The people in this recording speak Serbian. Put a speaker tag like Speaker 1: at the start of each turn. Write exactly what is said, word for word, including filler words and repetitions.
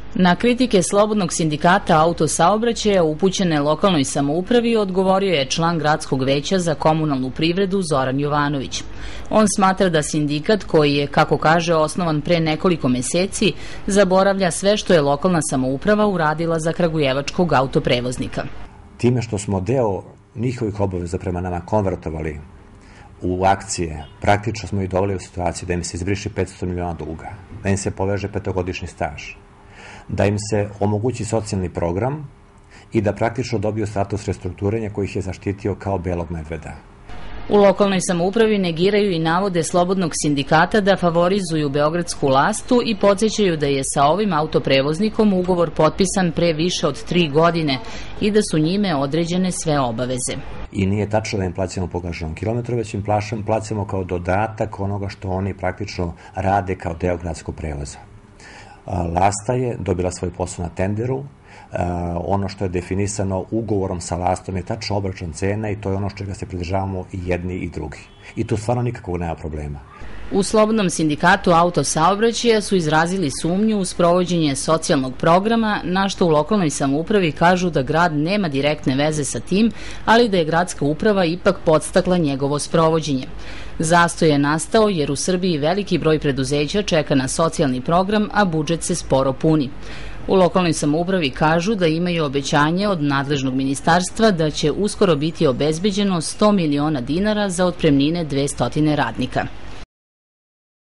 Speaker 1: Na kritike Slobodnog sindikata autosaobraćaja upućene lokalnoj samoupravi odgovorio je član Gradskog veća za komunalnu privredu Zoran Jovanović. On smatra da sindikat, koji je, kako kaže, osnovan pre nekoliko meseci, zaboravlja sve što je lokalna samouprava uradila za kragujevačkog autoprevoznika.
Speaker 2: Time što smo deo njihovih obaveza prema nama konvertovali u akcije, praktično smo ih doveli u situaciju da im se izbriše petsto miliona duga, da im se poveže petogodišnji staž, da im se omogući socijalni program i da praktično dobiju status restrukturiranja koji ih je zaštitio kao belog medveda.
Speaker 1: U lokalnoj samoupravi negiraju i navode Slobodnog sindikata da favorizuju beogradsku lastu i podsjećaju da je sa ovim autoprevoznikom ugovor potpisan pre više od tri godine i da su njime određene sve obaveze.
Speaker 2: I nije tačno da im plaćamo po gaženom kilometru, već im plaćamo kao dodatak onoga što oni praktično rade kao deo gradskog prevoza. Lasta je dobila svoj posao na tenderu, ono što je definisano ugovorom sa Lastom je tačno obračun cena i to je ono što ga se pridržavamo i jedni i drugi. I tu stvarno nikakvog nema problema.
Speaker 1: U Slobodnom sindikatu autosaobraćaja su izrazili sumnju u sprovođenje socijalnog programa, na što u lokalnoj samoupravi kažu da grad nema direktne veze sa tim, ali da je gradska uprava ipak podstakla njegovo sprovođenje. Zastoj je nastao jer u Srbiji veliki broj preduzeća čeka na socijalni program, a budžet se sporo puni. U lokalnoj samoupravi kažu da imaju obećanje od nadležnog ministarstva da će uskoro biti obezbeđeno sto miliona dinara za otpremnine dvesta radnika.